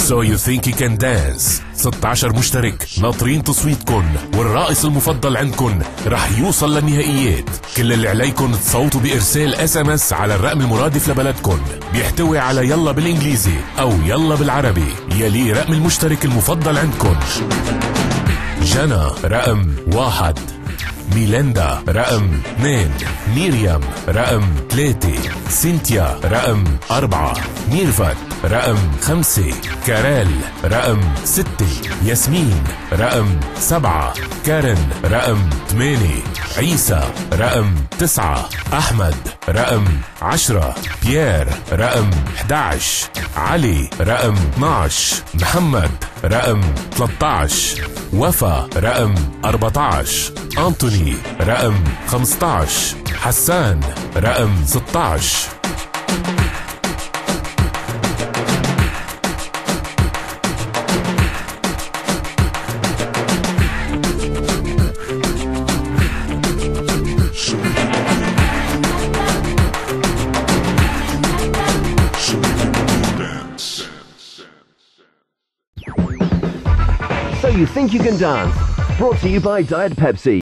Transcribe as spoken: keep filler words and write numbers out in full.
So you think you can dance. ستاشر مشترك ناطرين تصويتكن، والرائس المفضل عندكن رح يوصل للنهائيات. كل اللي عليكن تصوتوا بإرسال اس ام اس على الرقم المرادف لبلدكن، بيحتوي على يلا بالإنجليزي أو يلا بالعربي، يلي رقم المشترك المفضل عندكن. جنى رقم واحد، ميليندا رقم اثنين، ميريام رقم ثلاثة، سينتيا رقم أربعة، ميرفت رقم خمسة، كاريل رقم ستة، ياسمين رقم سبعة، كارن رقم ثمانية، عيسى رقم تسعة، أحمد رقم عشرة، بيير رقم أحد عشر، علي رقم اثني عشر، محمد رقم ثلاثة عشر، وفا رقم أربعة عشر، أنتوني رقم خمسة عشر، حسان رقم ستة عشر. So you think you can dance? Brought to you by Diet Pepsi.